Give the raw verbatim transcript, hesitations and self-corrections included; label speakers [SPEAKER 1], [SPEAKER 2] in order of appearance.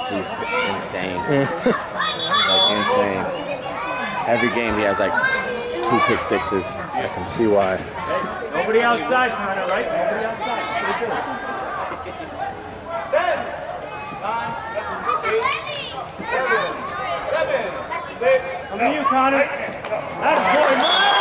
[SPEAKER 1] he's insane. Like insane. Every game he has like two pick sixes.
[SPEAKER 2] I can see why.
[SPEAKER 3] Nobody outside, Connor, right? Nobody outside.
[SPEAKER 4] Ten, nine, eight, seven, seven, six.
[SPEAKER 3] Come to you, Connor. That's boy.